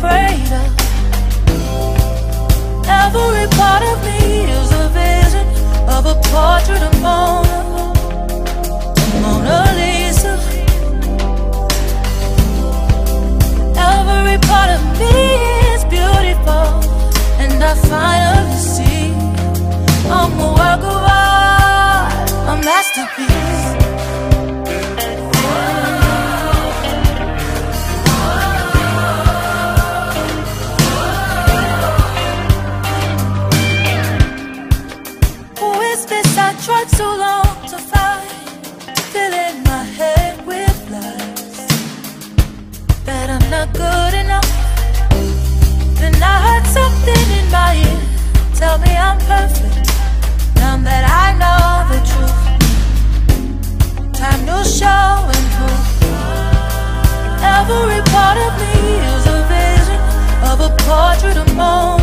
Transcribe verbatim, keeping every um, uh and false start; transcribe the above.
afraid of. Every part of me is a vision of a portrait of Mona, Mona Lisa. Every part of me is beautiful, and I finally see I'm a work of art, a masterpiece. Who is this I tried so long to find, filling my head with lies that I'm not good enough? Then I heard something in my ear tell me I'm perfect. Now that I know the truth, time to show and prove. Every part of me is a vision of a portrait of Mona.